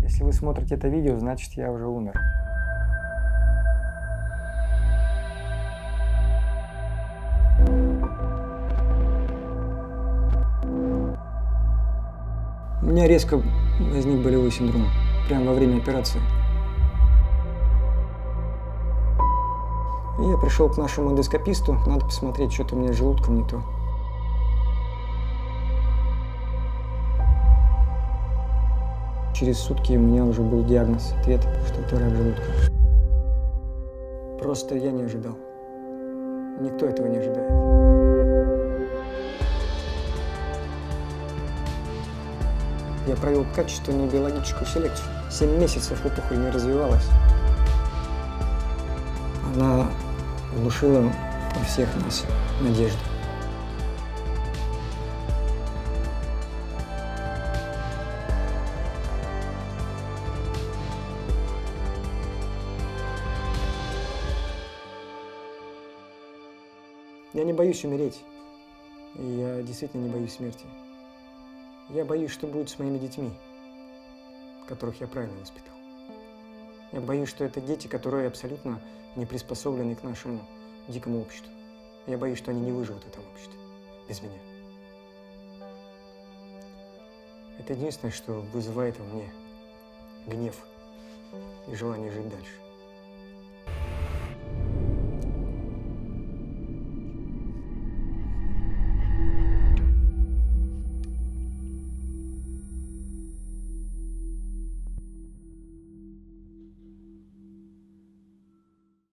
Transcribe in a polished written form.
Если вы смотрите это видео, значит, я уже умер. У меня резко возник болевой синдром, прямо во время операции. И я пришел к нашему эндоскописту, надо посмотреть, что-то у меня с желудком не то. Через сутки у меня уже был диагноз, ответ, что это рак желудка. Просто я не ожидал. Никто этого не ожидает. Я провел качественную биологическую селекцию. 7 месяцев опухоль не развивалась. Она внушила во всех нас надежду. Я не боюсь умереть. И я действительно не боюсь смерти. Я боюсь, что будет с моими детьми, которых я правильно воспитал. Я боюсь, что это дети, которые абсолютно не приспособлены к нашему дикому обществу. Я боюсь, что они не выживут в этом обществе без меня. Это единственное, что вызывает во мне гнев и желание жить дальше.